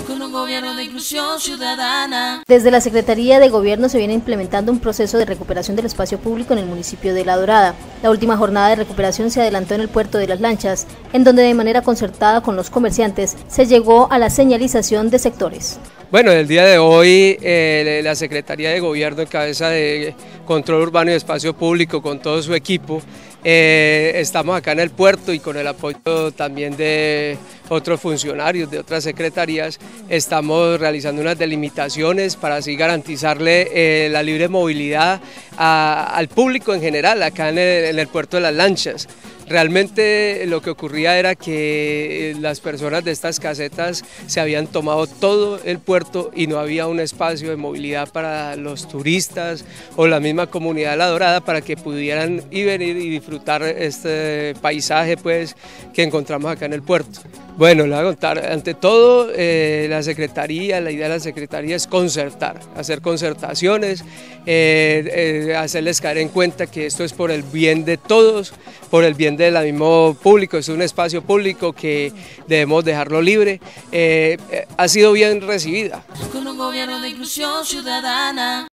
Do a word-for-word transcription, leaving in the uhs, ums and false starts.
con un gobierno de inclusión ciudadana. Desde la Secretaría de Gobierno se viene implementando un proceso de recuperación del espacio público en el municipio de La Dorada. La última jornada de recuperación se adelantó en el puerto de Las Lanchas, en donde de manera concertada con los comerciantes se llegó a la señalización de sectores. Bueno, el día de hoy eh, la Secretaría de Gobierno en cabeza de Control Urbano y Espacio Público con todo su equipo, eh, estamos acá en el puerto y con el apoyo también de otros funcionarios de otras secretarías, estamos realizando unas delimitaciones para así garantizarle eh, la libre movilidad a, al público en general acá en el, en el puerto de Las Lanchas. Realmente lo que ocurría era que las personas de estas casetas se habían tomado todo el puerto y no había un espacio de movilidad para los turistas o la misma comunidad de La Dorada para que pudieran ir, venir y disfrutar este paisaje pues, que encontramos acá en el puerto. Bueno, le voy a contar, ante todo eh, la Secretaría, la idea de la Secretaría es concertar, hacer concertaciones, eh, eh, hacerles caer en cuenta que esto es por el bien de todos, por el bien del mismo público, es un espacio público que debemos dejarlo libre, eh, eh, ha sido bien recibida. Con un gobierno de inclusión ciudadana.